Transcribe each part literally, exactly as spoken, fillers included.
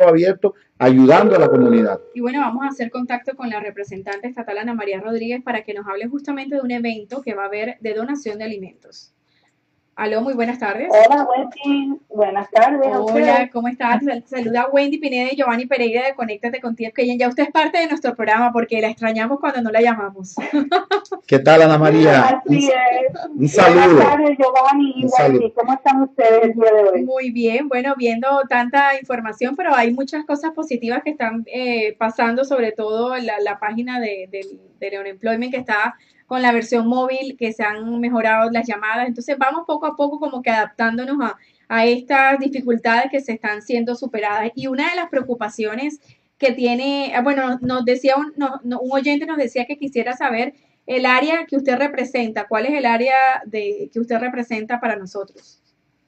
abierto, ayudando a la comunidad. Y bueno, vamos a hacer contacto con la representante estatal Ana María Rodríguez para que nos hable justamente de un evento que va a haber de donación de alimentos. Aló, muy buenas tardes. Hola, Wendy. Buenas tardes a ustedes. Hola, ¿cómo estás? Saluda Wendy Pineda y Giovanni Pereira de Conéctate Contigo. Que ya usted es parte de nuestro programa porque la extrañamos cuando no la llamamos. ¿Qué tal, Ana María? Así es. Un saludo. Buenas tardes, Giovanni y Wendy. ¿Cómo están ustedes el día de hoy? Muy bien, bueno, viendo tanta información, pero hay muchas cosas positivas que están eh, pasando, sobre todo la, la página de, de, de Leon Employment que está con la versión móvil, que se han mejorado las llamadas. Entonces vamos poco a poco como que adaptándonos a, a estas dificultades que se están siendo superadas. Y una de las preocupaciones que tiene, bueno, nos decía un, no, un oyente nos decía que quisiera saber el área que usted representa. ¿Cuál es el área de, que usted representa para nosotros?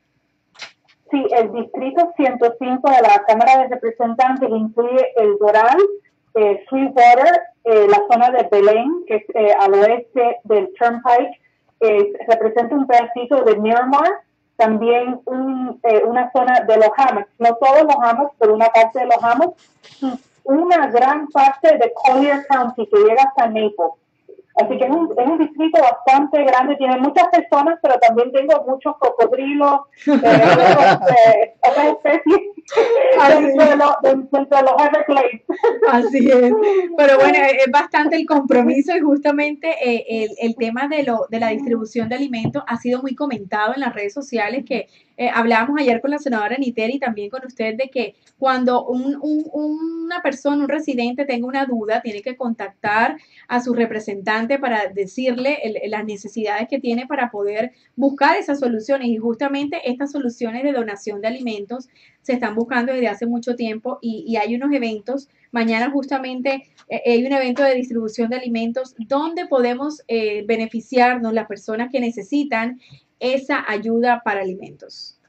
Sí, el distrito ciento cinco de la Cámara de Representantes incluye el Doral, eh, Sweetwater, eh, la zona de Belén, que es eh, al oeste del Turnpike, eh, representa un pedacito de Miramar, también un, eh, una zona de los Hammocks, no todos los Hammocks, pero una parte de los Hammocks, y una gran parte de Collier County que llega hasta Naples. Así que es un, es un distrito bastante grande, tiene muchas personas, pero también tengo muchos cocodrilos, eh, otros, eh, otras especies dentro de, los, dentro de los Everglades. Así es, pero bueno, es bastante el compromiso y justamente eh, el, el tema de, lo, de la distribución de alimentos ha sido muy comentado en las redes sociales, que eh, hablábamos ayer con la senadora Niteri y también con usted de que cuando un, un, una persona, un residente tenga una duda, tiene que contactar a su representante para decirle el, las necesidades que tiene para poder buscar esas soluciones, y justamente estas soluciones de donación de alimentos se están buscando desde hace mucho tiempo, y, y hay unos eventos, mañana justamente eh, hay un evento de distribución de alimentos donde podemos eh, beneficiarnos las personas que necesitan esa ayuda para alimentos.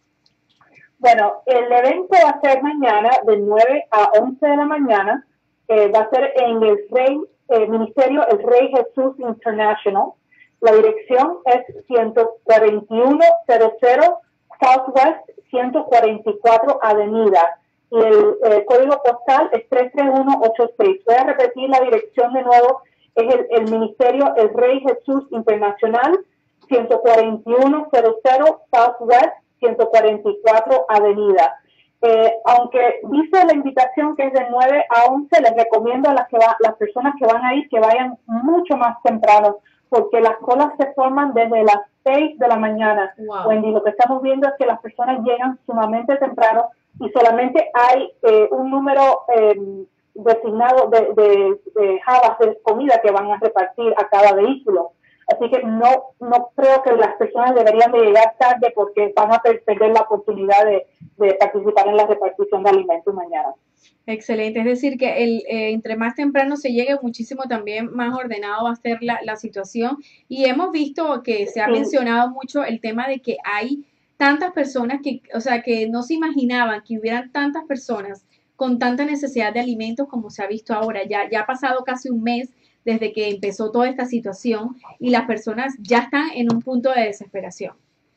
Bueno, el evento va a ser mañana de nueve a once de la mañana, eh, va a ser en el Rey Eh, Ministerio El Rey Jesús International. La dirección es ciento cuarenta y uno cero cero Southwest ciento cuarenta y cuatro Avenida y el eh, código postal es tres tres uno ocho seis. Voy a repetir la dirección de nuevo. Es el, el Ministerio El Rey Jesús Internacional, ciento cuarenta y uno cero cero Southwest ciento cuarenta y cuatro Avenida. Eh, aunque dice la invitación que es de nueve a once, les recomiendo a las, que va, las personas que van a ir que vayan mucho más temprano, porque las colas se forman desde las seis de la mañana. Wow. Wendy, lo que estamos viendo es que las personas llegan sumamente temprano y solamente hay eh, un número eh, designado de, de, de jabas de comida que van a repartir a cada vehículo. Así que no, no creo que las personas deberían de llegar tarde porque van a perder la oportunidad de, de participar en la repartición de alimentos mañana. Excelente, es decir que el, eh, entre más temprano se llegue, muchísimo también más ordenado va a ser la, la situación, y hemos visto que se ha Sí. mencionado mucho el tema de que hay tantas personas que, o sea, que no se imaginaban que hubieran tantas personas con tanta necesidad de alimentos como se ha visto ahora. Ya, ya ha pasado casi un mes desde que empezó toda esta situación y las personas ya están en un punto de desesperación.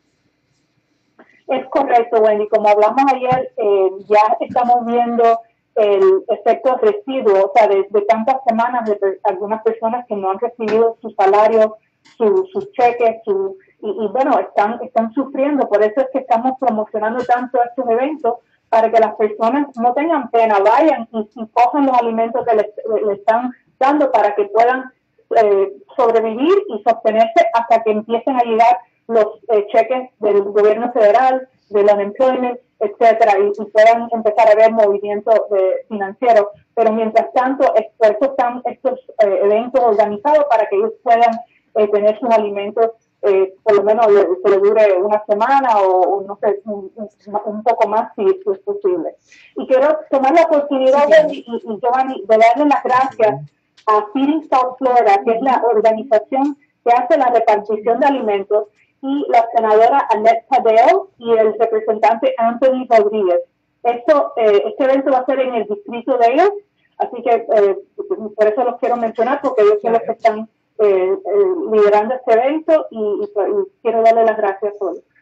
Es correcto, Wendy. Como hablamos ayer, eh, ya estamos viendo el efecto residuo, o sea, de, de tantas semanas de per, algunas personas que no han recibido su salario, su, sus cheques, su, y, y bueno, están, están sufriendo. Por eso es que estamos promocionando tanto estos eventos, para que las personas no tengan pena, vayan y, y cojan los alimentos que les, les están dando para que puedan eh, sobrevivir y sostenerse hasta que empiecen a llegar los eh, cheques del gobierno federal, del unemployment, etcétera, y, y puedan empezar a ver movimiento eh, financiero. Pero mientras tanto, es, por eso están estos eh, eventos organizados para que ellos puedan eh, tener sus alimentos, eh, por lo menos le, que le dure una semana o, o no sé, un, un, un poco más si, si es posible. Y quiero tomar la oportunidad Sí, de, y, y Giovanni, de darle las gracias a Feeding South Florida, que es la organización que hace la repartición de alimentos, y la senadora Annette Tadeo y el representante Anthony Rodríguez. Esto, eh, este evento va a ser en el distrito de ellos, así que eh, por eso los quiero mencionar, porque ellos son los que están eh, eh, liderando este evento, y, y, y quiero darle las gracias por,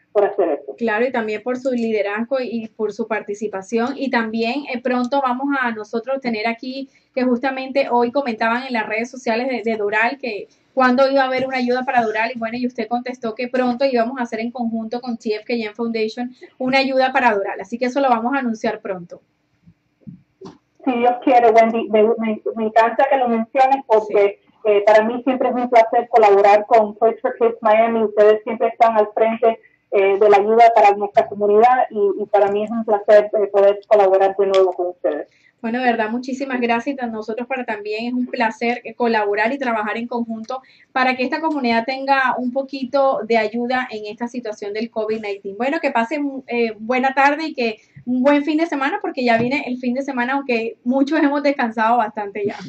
por hacer eso. Claro, y también por su liderazgo y por su participación. Y también eh, pronto vamos a nosotros tener aquí, que justamente hoy comentaban en las redes sociales de, de Doral, que cuándo iba a haber una ayuda para Doral, y bueno, y usted contestó que pronto íbamos a hacer en conjunto con T F K M Foundation una ayuda para Doral. Así que eso lo vamos a anunciar pronto. Si Dios quiere, Wendy, me, me, me encanta que lo menciones porque sí. eh, para mí siempre es un placer colaborar con Toys for Kids Miami. Ustedes siempre están al frente eh, de la ayuda para nuestra comunidad y, y para mí es un placer eh, poder colaborar de nuevo con ustedes. Bueno, de verdad, muchísimas gracias. A nosotros para también es un placer colaborar y trabajar en conjunto para que esta comunidad tenga un poquito de ayuda en esta situación del COVID diecinueve. Bueno, que pasen eh, buena tarde y que un buen fin de semana, porque ya viene el fin de semana, aunque muchos hemos descansado bastante ya.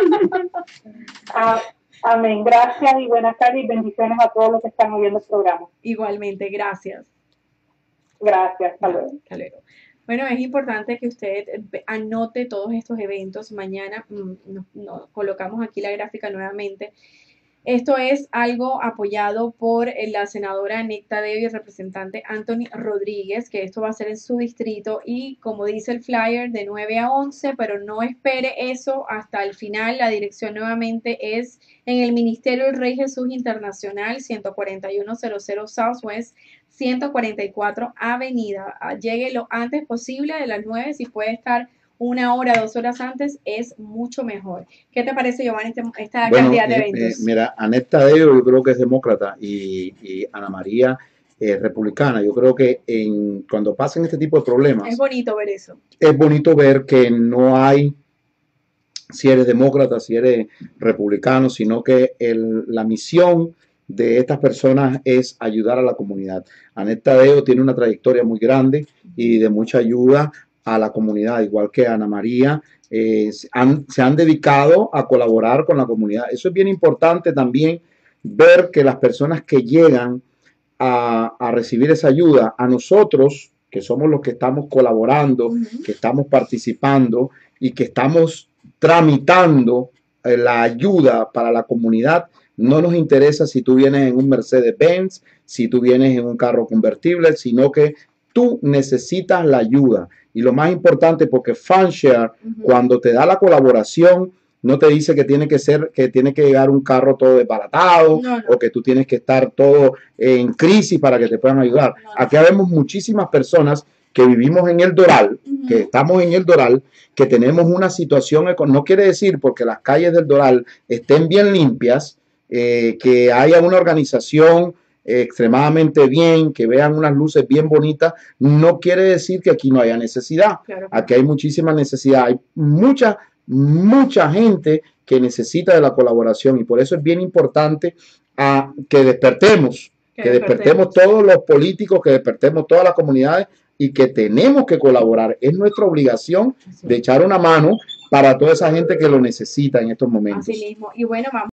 ah, amén. Gracias y buenas tardes y bendiciones a todos los que están oyendo el programa. Igualmente, gracias. Gracias. Hasta luego. Hasta luego. Bueno, es importante que usted anote todos estos eventos. Mañana nos, nos colocamos aquí la gráfica nuevamente. Esto es algo apoyado por la senadora Necta Devi y el representante Anthony Rodríguez, que esto va a ser en su distrito y como dice el flyer de nueve a once, pero no espere eso hasta el final. La dirección nuevamente es en el Ministerio del Rey Jesús Internacional, ciento cuarenta y uno cero cero Southwest, ciento cuarenta y cuatro Avenida. Llegue lo antes posible de las nueve, si puede estar una hora, dos horas antes, es mucho mejor. ¿Qué te parece, Giovanni, este, esta bueno, cantidad de eh, eventos? Eh, mira, Anetta Deyo yo creo que es demócrata y, y Ana María eh, republicana. Yo creo que en, cuando pasen este tipo de problemas... Es bonito ver eso. Es bonito ver que no hay, si eres demócrata, si eres republicano, sino que el, la misión de estas personas es ayudar a la comunidad. Anetta Deyo tiene una trayectoria muy grande y de mucha ayuda a la comunidad, igual que Ana María, eh, se, han, se han dedicado a colaborar con la comunidad. Eso es bien importante también, ver que las personas que llegan a, a recibir esa ayuda, a nosotros, que somos los que estamos colaborando, uh-huh. que estamos participando y que estamos tramitando eh, la ayuda para la comunidad, no nos interesa si tú vienes en un Mercedes-Benz, si tú vienes en un carro convertible, sino que tú necesitas la ayuda. Y lo más importante, porque Fanshare, uh-huh. cuando te da la colaboración, no te dice que tiene que ser, que tiene que llegar un carro todo desbaratado, no, no. o que tú tienes que estar todo en crisis para que te puedan ayudar. No, no. Aquí vemos muchísimas personas que vivimos en el Doral, uh-huh. que estamos en el Doral, que tenemos una situación, no quiere decir porque las calles del Doral estén bien limpias, eh, que haya una organización extremadamente bien, que vean unas luces bien bonitas, no quiere decir que aquí no haya necesidad. Claro. Aquí hay muchísima necesidad, hay mucha, mucha gente que necesita de la colaboración y por eso es bien importante a, que despertemos, que, que despertemos. despertemos todos los políticos, que despertemos todas las comunidades y que tenemos que colaborar. Es nuestra obligación sí. de echar una mano para toda esa gente que lo necesita en estos momentos. Así mismo. Y bueno, vamos.